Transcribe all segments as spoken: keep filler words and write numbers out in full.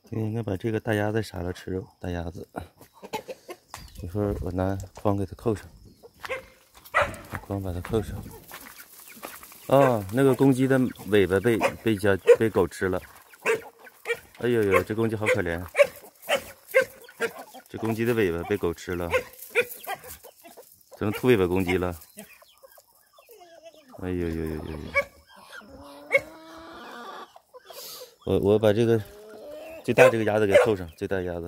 今天应该把这个大鸭子杀了吃肉。大鸭子，一会儿我拿筐给它扣上，拿筐把它扣上。哦，那个公鸡的尾巴被被家被狗吃了。哎呦呦，这公鸡好可怜。这公鸡的尾巴被狗吃了，成秃尾巴公鸡了。哎呦呦呦呦呦！我我把这个最大这个鸭子给扣上，最大鸭子。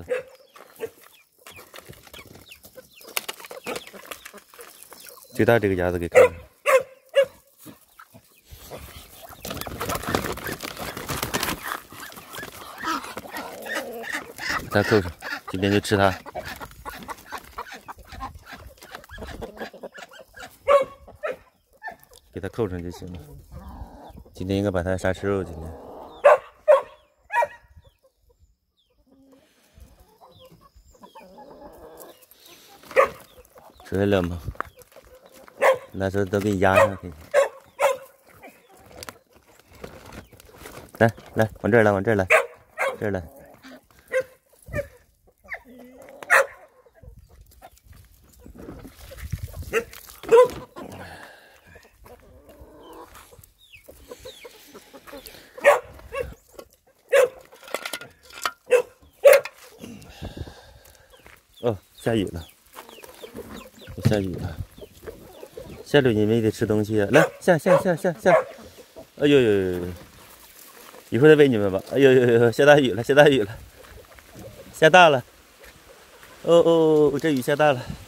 最大这个鸭子给扣上。把它扣上，今天就吃它。给它扣上就行了。今天应该把它杀吃肉。今天。出来了吗？那时候都给你压上去。来来，往这儿来，往这儿来，这儿来。哦，下雨了，下雨了，下雨你们也得吃东西啊！来，下下下下下！哎呦呦呦呦！一会儿再喂你们吧。哎呦呦呦！下大雨了，下大雨了，下大了！哦哦，这雨下大了。